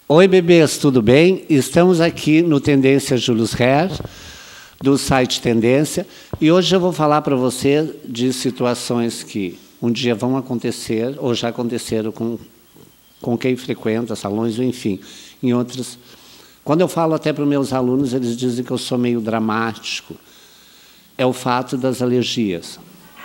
Oi, bebês, tudo bem? Estamos aqui no Tendência Julius Herr, do site Tendência, e hoje eu vou falar para você de situações que um dia vão acontecer, ou já aconteceram com quem frequenta salões, ou enfim, em outras. Quando eu falo até para os meus alunos, eles dizem que eu sou meio dramático. É o fato das alergias.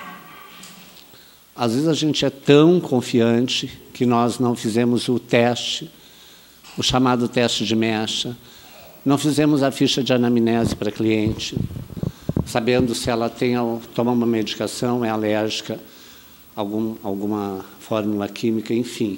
Às vezes a gente é tão confiante que nós não fizemos o teste, o chamado teste de mecha, não fizemos a ficha de anamnese para a cliente, sabendo se ela toma uma medicação, é alérgica a alguma fórmula química, enfim.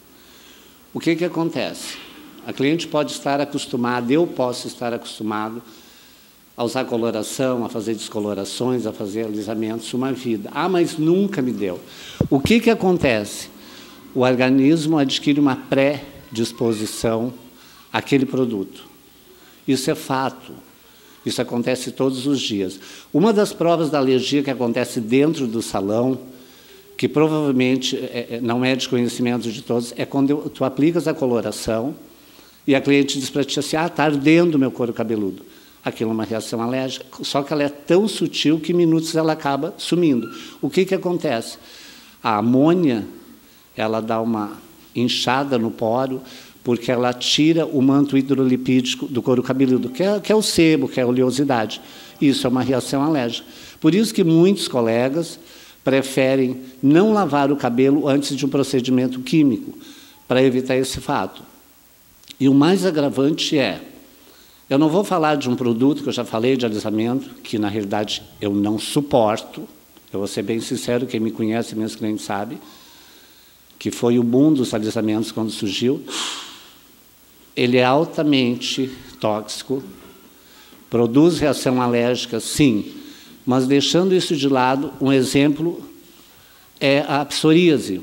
O que acontece? A cliente pode estar acostumada, eu posso estar acostumado a usar coloração, a fazer descolorações, a fazer alisamentos uma vida. Ah, mas nunca me deu. O que acontece? O organismo adquire uma predisposição àquele produto. Isso é fato. Isso acontece todos os dias. Uma das provas da alergia que acontece dentro do salão, que provavelmente não é de conhecimento de todos, é quando tu aplicas a coloração e a cliente diz para ti assim, está ardendo o meu couro cabeludo. Aquilo é uma reação alérgica, só que ela é tão sutil que em minutos ela acaba sumindo. O que acontece? A amônia, ela dá uma inchada no poro, porque ela tira o manto hidrolipídico do couro cabeludo, que é o sebo, que é a oleosidade. Isso é uma reação alérgica. Por isso que muitos colegas preferem não lavar o cabelo antes de um procedimento químico, para evitar esse fato. E o mais agravante é, eu não vou falar de um produto que eu já falei de alisamento, que na realidade eu não suporto, eu vou ser bem sincero, quem me conhece, meus clientes sabem, que foi o boom dos alisamentos quando surgiu. Ele é altamente tóxico, produz reação alérgica, sim, mas deixando isso de lado, um exemplo é a psoríase.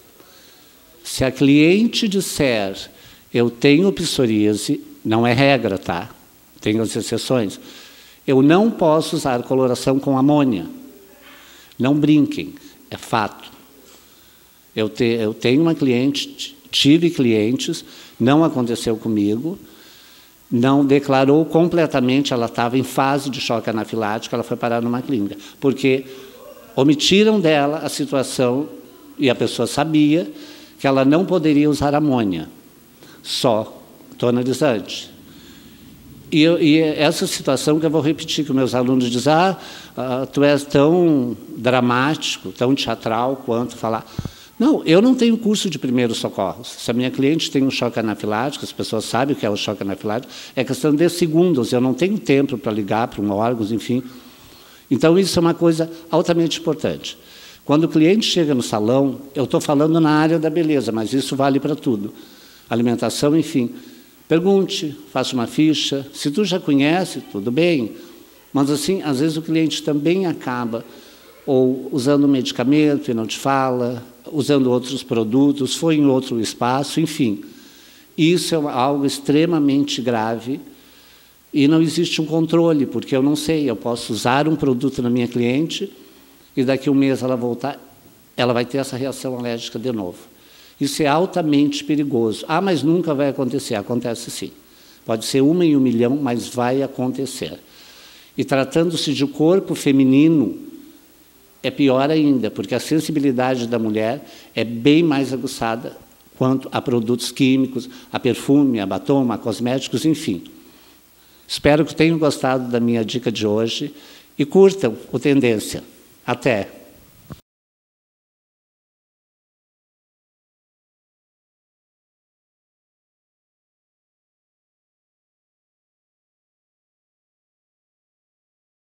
Se a cliente disser, eu tenho psoríase, não é regra, tá? Tem as exceções. Eu não posso usar coloração com amônia. Não brinquem, é fato. Eu tenho uma cliente, tive clientes, não aconteceu comigo, não declarou completamente, ela estava em fase de choque anafilático, ela foi parar numa clínica, porque omitiram dela a situação e a pessoa sabia que ela não poderia usar amônia, só tonalizante. E essa situação que eu vou repetir, que meus alunos dizem, tu és tão dramático, tão teatral quanto falar. Não, eu não tenho curso de primeiros socorros. Se a minha cliente tem um choque anafilático, as pessoas sabem o que é o choque anafilático, é questão de segundos, eu não tenho tempo para ligar para um órgão, enfim. Então, isso é uma coisa altamente importante. Quando o cliente chega no salão, eu estou falando na área da beleza, mas isso vale para tudo. Alimentação, enfim. Pergunte, faça uma ficha. Se tu já conhece, tudo bem. Mas, assim, às vezes o cliente também acaba ou usando medicamento e não te fala, usando outros produtos, foi em outro espaço, enfim. Isso é algo extremamente grave e não existe um controle, porque eu não sei, eu posso usar um produto na minha cliente e daqui a um mês ela voltar, ela vai ter essa reação alérgica de novo. Isso é altamente perigoso. Ah, mas nunca vai acontecer. Acontece sim. Pode ser 1 em 1 milhão, mas vai acontecer. E tratando-se de corpo feminino, é pior ainda, porque a sensibilidade da mulher é bem mais aguçada quanto a produtos químicos, a perfume, a batom, a cosméticos, enfim. Espero que tenham gostado da minha dica de hoje e curtam o Tendência. Até!